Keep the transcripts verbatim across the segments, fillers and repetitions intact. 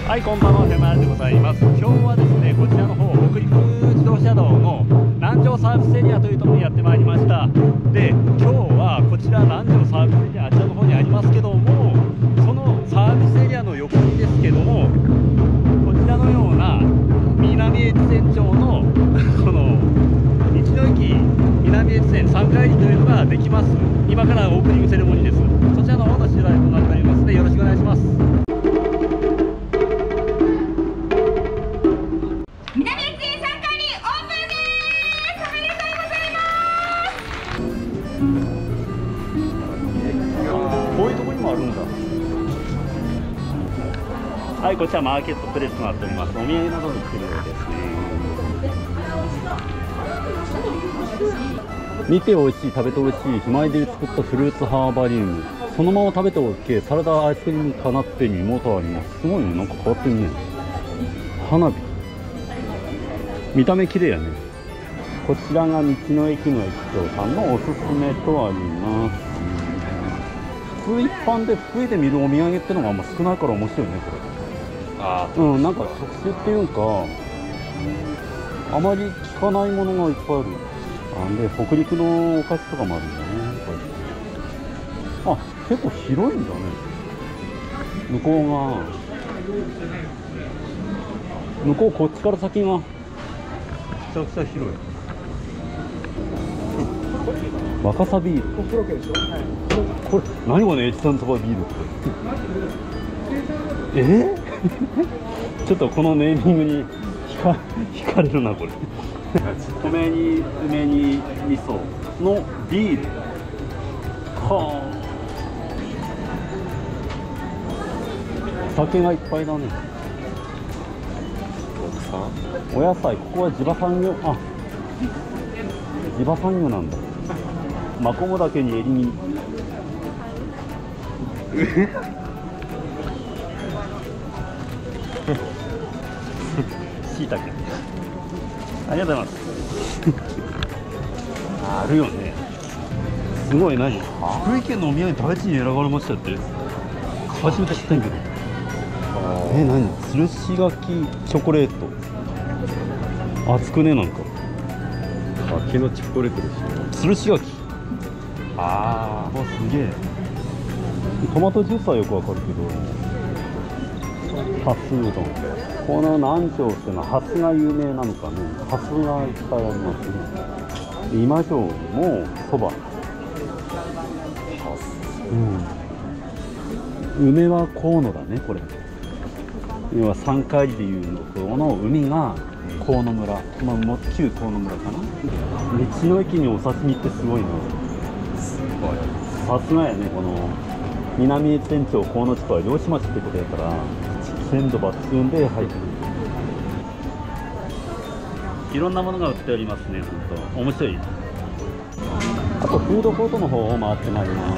はい、こんばんは、フェマールでございます。今日はですね、こちらの方、北陸自動車道の南城サービスエリアというところにやってまいりました。で、今日はこちら南城サービスエリア、あちらの方にありますけども、そのサービスエリアの横にですけども、こちらのような南越前町のこの道の駅南越前さんかいりというのができます。今からオープニングセレモニーです。そちらの方の取材となっておりますので、よろしくお願いします。こういうところにもあるんだ。はい、こちらマーケットプレスとなっております。お土産などに来るようですね。見て美味しい、食べて美味しい、ひまわりで作ったフルーツハーバリウム。そのまま食べて OK。サラダアイスクリームかなってに妹あります。すごいね、なんか変わってるね。花火。見た目綺麗やね。こちらが道の駅の駅長さんのおすすめとあります。普通一般で福井で見るお土産ってのがあんま少ないから面白いね、これ。ああ、うん、なんか特殊っていうか、あまり聞かないものがいっぱいある。あんで、北陸のお菓子とかもあるんだね。あ、結構広いんだね。向こうが、向こうこっちから先がめちゃくちゃ広い。若狭ビール。これ何これ、越山そばビールって。えちょっとこのネーミングにひか惹かれるな、これ。米に梅に味噌のビール。はあ。酒がいっぱいだね。お野菜、ここは地場産業、あ、地場産業なんだ。マコモダケにエリンギ。しいたけ。ありがとうございます。あるよね。すごい、何福井県のお土産食べ地に選ばれましたって。初めて知ったんやけど。え、何つるし柿チョコレート。熱くね、なんか柿のチョコレートでしょ。つるし柿。ああ、すげえ。トマトジュースはよくわかるけど、ハスうどん。この南城っていうのはハスが有名なのかね。ハスがいっぱいありますね。今城もそば。うん。梅は河野だね、これ。要はさんかいりでいうのこの海が河野村、まあ、も旧河野村かな。道の駅にお刺身ってすごいな。すごい。さすがやね、この南越前町河野地区は漁師町ってことやから鮮度抜群で入ってる。いろんなものが売っておりますね。本当面白い。あとフードコートの方を回ってまいります。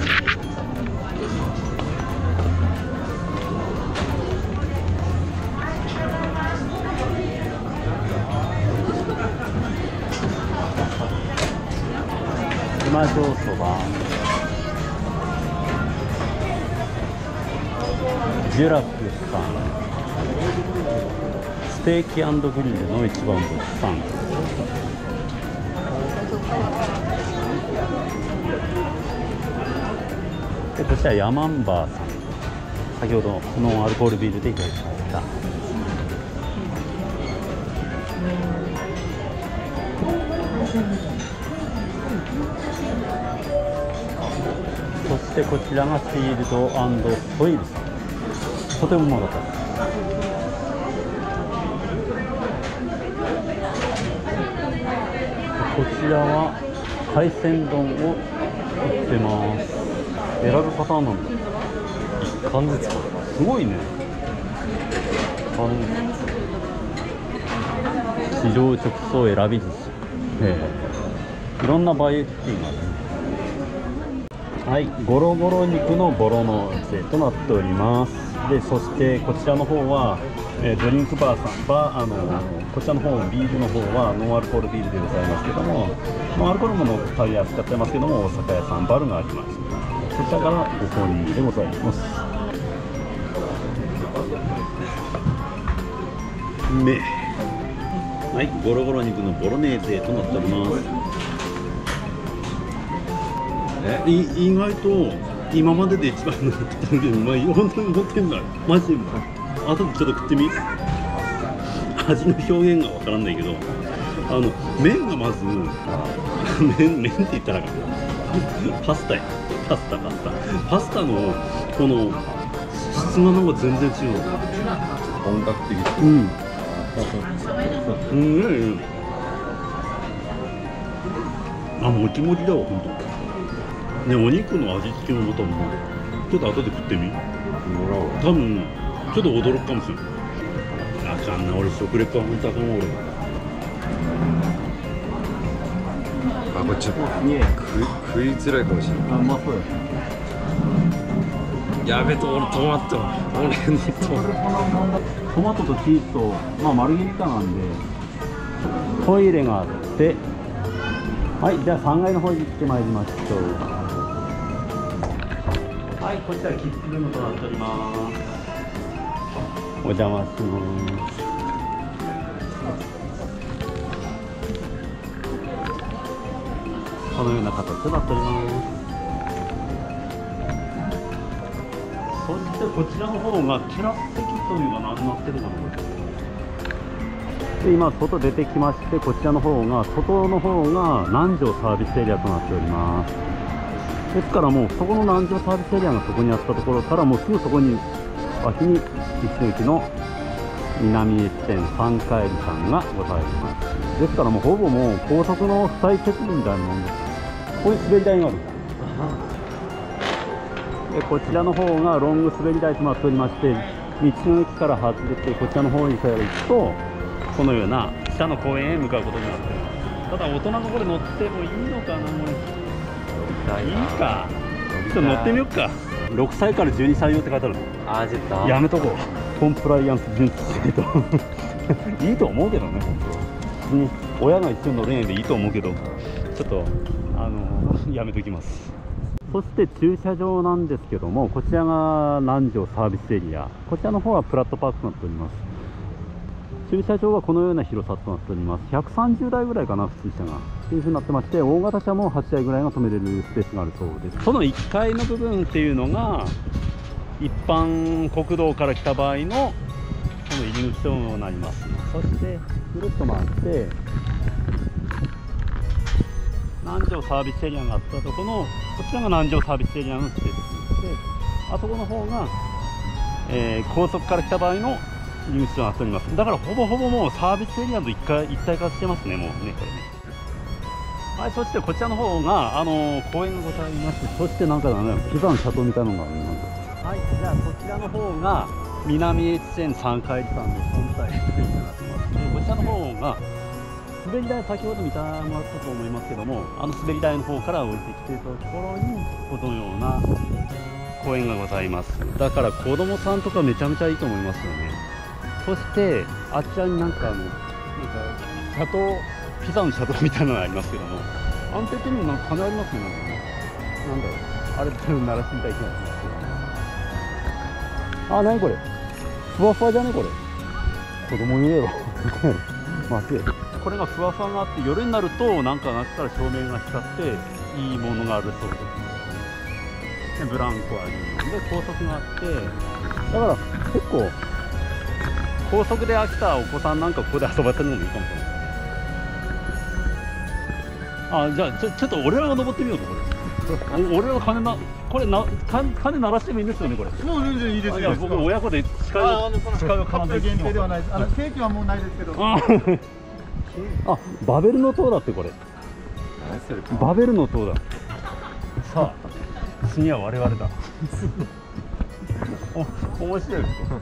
今城そば、ジュラックさん、ステーキ&グリルの一番星さん、でこちらヤマンバーさん、先ほどノンアルコールビールでいただきました。そしてこちらがシールド&ソイルさん、とてもうまかったです。こちらは海鮮丼を売ってます。選ぶパターンなんだ。関節か、すごいね。市場直送選び寿司、えー、いろんなバイエティがあるね。はい、ゴロゴロ肉のボロノーゼとなっております。で、そしてこちらの方は、えー、ドリンクバーさん、バーあのこちらの方ビールの方はノンアルコールビールでございますけども、ノンアルコールもの取り扱ってますけども、大阪屋さんバルがあります。そちらからご購入でございます。 め。はい、ゴロゴロ肉のボロネーゼとなっております。え、い意外と今までで一番の食ったのでうまい。本当に持ってんだ。マジでうまい。あとでちょっと食ってみ。味の表現がわからんないけど、あの麺がまず麺麺って言ったらパスタや。パスタパスタパスタのこの質がなんか全然違う。 本格的。 うん。うん。あ、もちもちだわ、本当。ね、お肉の味付けもまたうまい。ちょっと後で食ってみ。多分ちょっと驚くかもしれない。あかんな、俺食レポは本当あかんわ俺。 あ、これちょっと食い食いづらいかもしれない。 あ、うまそうや。 やべと、俺トマト俺のトマトトマトとチーズと、まあ、マルゲリータなんでトイレがあって、はい、じゃあさんがいの方に行ってまいりましょう。はい、こちらキッズルームとなっております。お邪魔します。このような形となっております。そしてこちらの方がテラス席というか何になってるかな。で、今外出てきまして、こちらの方が外の方が南城サービスエリアとなっております。ですからもうそこの南城サービスエリアがそこにあったところからもうすぐそこに脇に道の駅の南越線三帰りさんがございます。ですからもうほぼもう高速の付帯設備みたいなもんです。ここに滑り台がある。でこちらの方がロング滑り台となっておりまして、道の駅から外れてこちらの方に行くとこのような下の公園へ向かうことになっております。ただ大人がこれ乗ってもいいのかな。もういいか、ちょっと乗ってみようか。ろくさいからじゅうにさい用って書いてあるの。 あー、絶対やめとこう。コンプライアンス準知してといいと思うけどね、本当に親が一緒に乗れないでいいと思うけど、ちょっとあのやめときます。そして駐車場なんですけども、こちらが南城サービスエリア、こちらの方はプラットパークとなっております。駐車場はこのような広さとなっております。ひゃくさんじゅうだいぐらいかな、普通車がというふうになってまして、大型車もはちだいぐらいが止めれるスペースがあるそうです。そのいっかいの部分っていうのが一般国道から来た場合のこの入り口となります。そしてぐるっと回って南城サービスエリアがあったところのこちらが南城サービスエリアのスペースで、あそこの方が、えー、高速から来た場合の入り口となっております。だからほぼほぼもうサービスエリアと一体一体化してますね、もうね、これね。はい、そしてこちらの方があのー、公園がございまして、そしてなんかね、ピザの斜塔みたいなのがある。はい、じゃあこちらの方が南越線三帰りさんの本体になってます。でこちらの方が滑り台、先ほど見たもらったと思いますけども、あの滑り台の方から降りてきているところにこのような公園がございます。だから子供さんとかめちゃめちゃいいと思いますよね。そしてあちらになんかあのなんかシャトーピザのシャトーみたいなのがありますけども、あの時にもなんか金ありますよね。なんだろう、あれって鳴らしてみたい気がしますけど。あ、なにこれ、ふわふわじゃねこれ。子供言えろまずい。これがふわふわがあって、夜になるとなんか中から照明が光っていいものがあるそうです。でブランコありで高速があって、だから結構高速で飽きたお子さんなんかここで遊ばせるのもいいかもしれない。あ、じゃあちょちょっと俺らが登ってみようとこれ。俺ら金なこれな金鳴らしてもいいんですよねこれ。 もう全然いいですよ。 僕親子で司会を司会をカップル限定ではないです。あのケーキはもうないですけど。 ああ、バベルの塔だってこれ。バベルの塔だ。さあ次は我々だ。お面白い。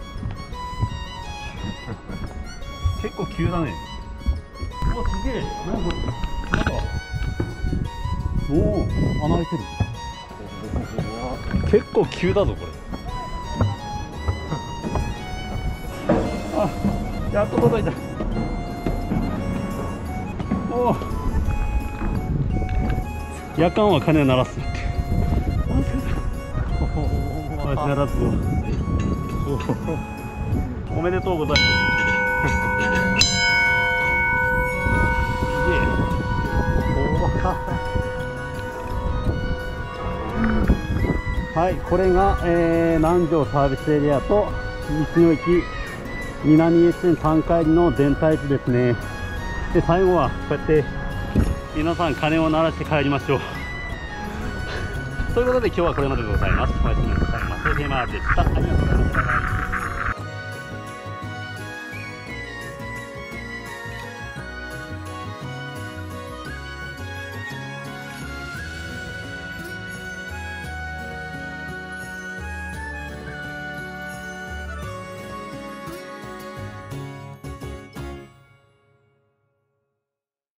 結構急だね。うわすげえ。なんかなんかおお穴開いてる。結構急だぞこれ。あ、やっと届いた。おお、夜間は鐘を鳴らすって。あ、鳴らす。おめでとうございます。 はい、これが、えー、南城サービスエリアと道の駅南越線さんかいの全体図ですね。で、最後はこうやって皆さん鐘を鳴らして帰りましょう。ということで今日はこれまででございます。おやすみなさいませ。ヘマでした。ありがとうございました。